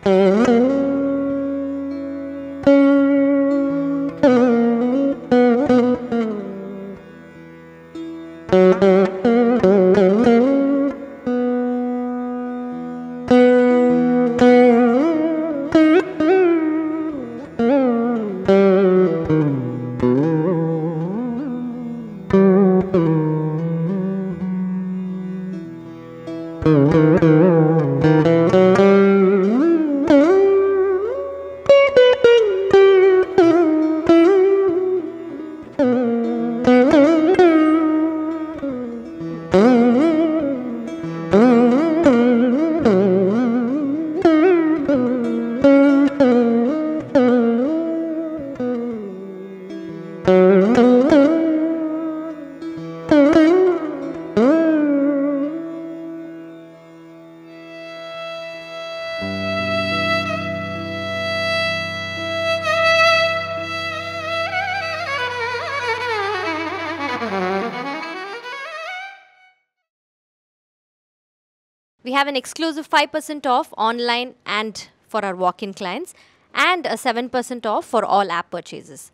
We have an exclusive 5% off online and for our walk-in clients, and a 7% off for all app purchases.